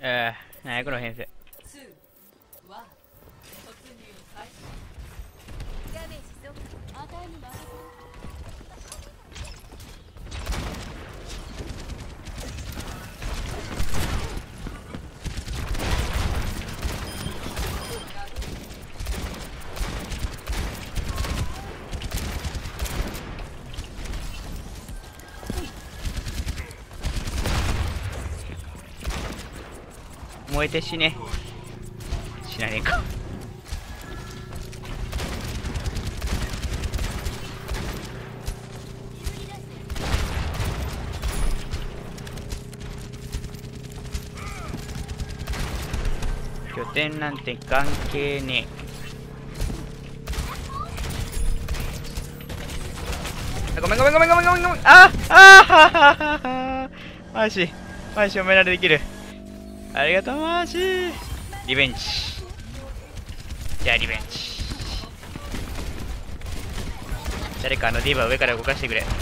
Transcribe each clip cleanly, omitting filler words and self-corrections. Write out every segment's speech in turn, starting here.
なんやこの編成。燃えて死ね。死なねえか。拠点なんて関係ねえ。ごめんごめんごめんごめんごめんごめん。ああはははは。マジマジおめられできる。ありがとうマジ。リベンジ。じゃあリベンジ。誰かディーバー上から動かしてくれ。と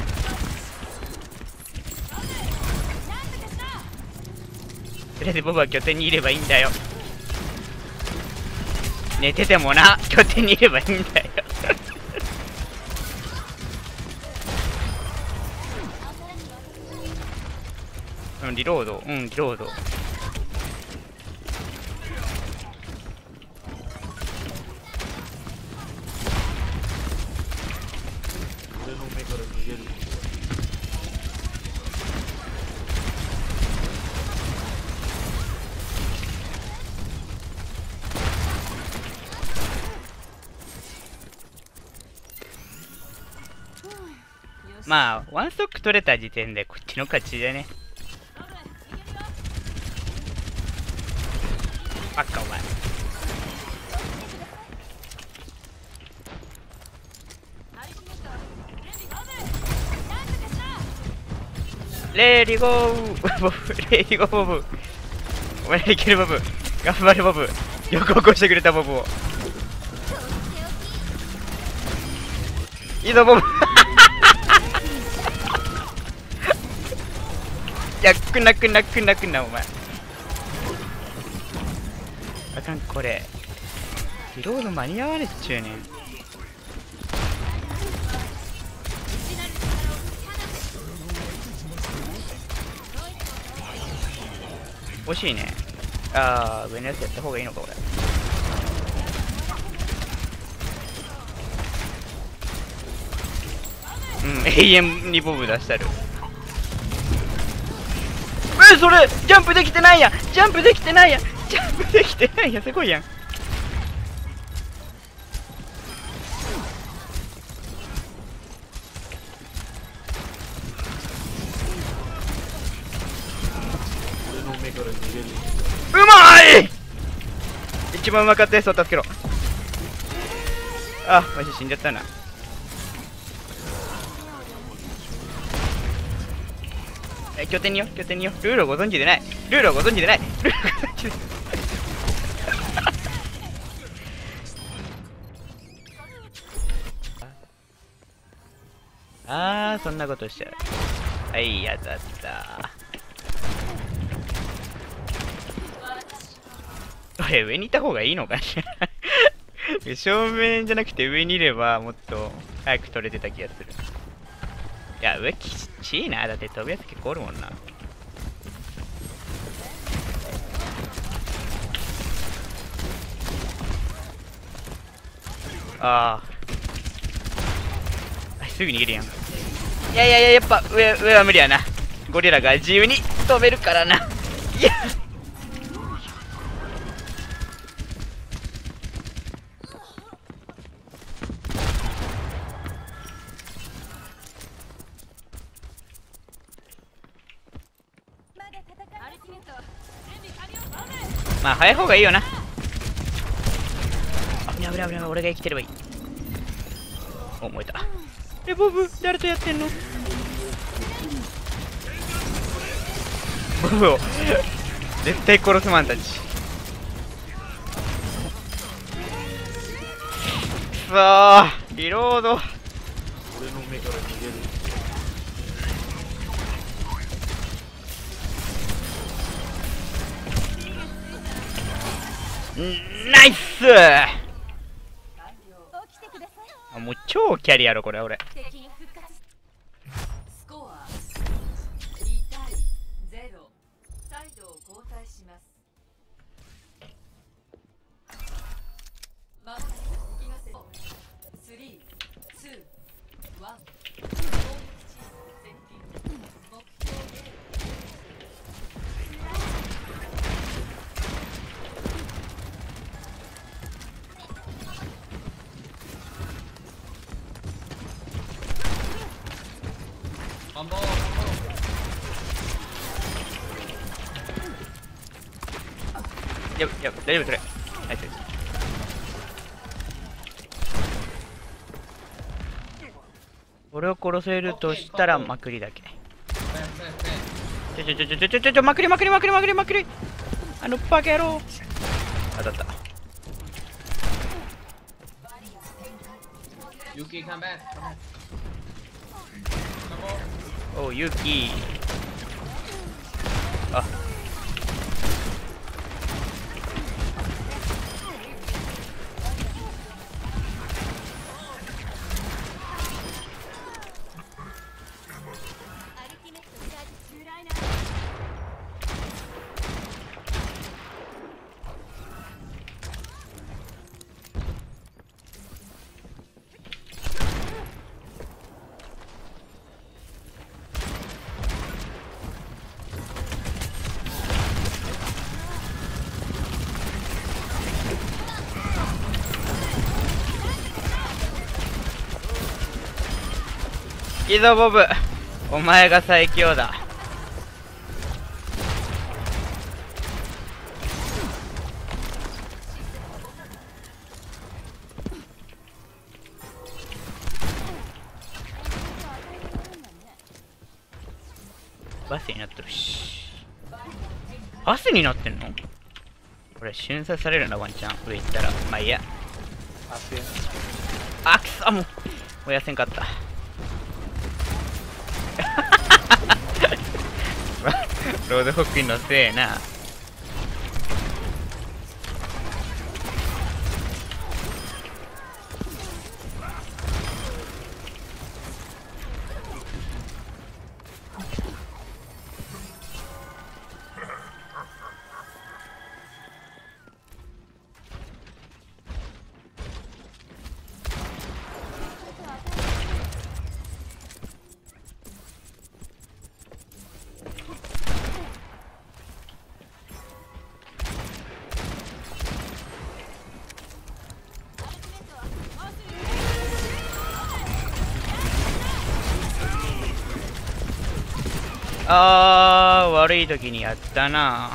りあえずボブは拠点にいればいいんだよ。寝ててもな、拠点にいればいいんだよ。うん、リロード、リロード。まあワンストック取れた時点でこっちの勝ちだね。バカお前。レディゴーボブ、レディゴーボブ。お前いけるボブ。頑張るボブ。よく起こしてくれたボブを。いいぞボブ。いや、くなくなくなくなお前。あかんこれ。リロード間に合わねっちゅうねん。惜しいね。ああ、上のやつやった方がいいのか、俺。うん、永遠にボブ出したる。それジャンプできてないやん。ジャンプできてないやん。ジャンプできてないやん。すごいやん。うまい。一番うまかったやつを助けろ。あ、マジ死んじゃったな。拠点によ、拠点によ。ルールをご存知でない。ルールをご存知でない。ルールをご存知でない。あー、そんなことしちゃう。はい、やだった。俺、上にいた方がいいのかしら。正面じゃなくて上にいればもっと早く取れてた気がする。いや、上きっちいな。だって飛ぶやつ結構おるもんな。ああ。すぐ逃げるやん。いやいやいや、やっぱ上は無理やな。ゴリラが自由に飛べるからな。いや。まあ早い方がいいよな。危ない危ない危ない。俺が生きてればいい。お、燃えた。ボブ誰とやってんの。ボブを絶対殺すマンたち。くそー、リロード。俺の目から逃げる。 ナイス。あ、もう超キャリアろこれ俺。 スコア2対0。サイドを交代します。まもなく引き寄せ。3、2、1。攻撃チーム接近。目標ゲーム。 ワンボーやばやば、大丈夫それ。ナイス。俺を殺せるとしたらまくりだけ。まくりまくりまくりまくりまくり。あのバカ野郎。当たった。 ユキカムバック。 おう、ユキ。あ。いいぞボブ、お前が最強だ。バスになってるし。バスになってんの？これ瞬殺されるなワンチャン。上行ったらまあいいや。あ、くそ、もうやせんかった。ロードホックにのせえな。あー、悪い時にやったな。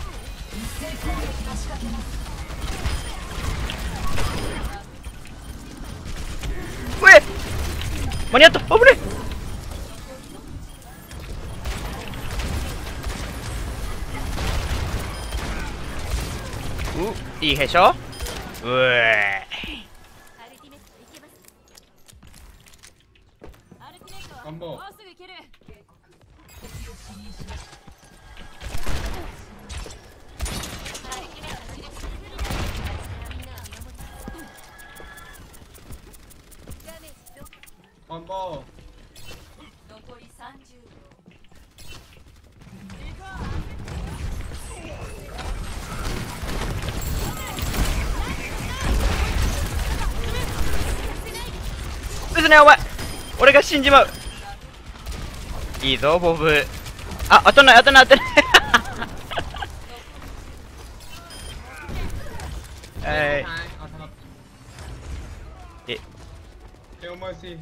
うえ、間に合った。危ねえ。いいへしょ。うえワンボーワンボ残り30秒。 うずねお前、俺が死んじまう。いいぞボブ。あ、当たんない当たんない当たんない。 ー。 はい。え、 手を回し。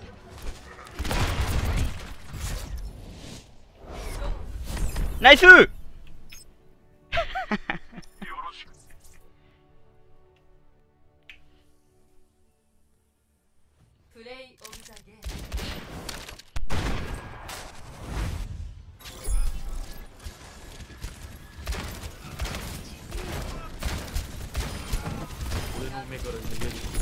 ナイス。 プレイオブザゲーム。 俺の目から逃げる。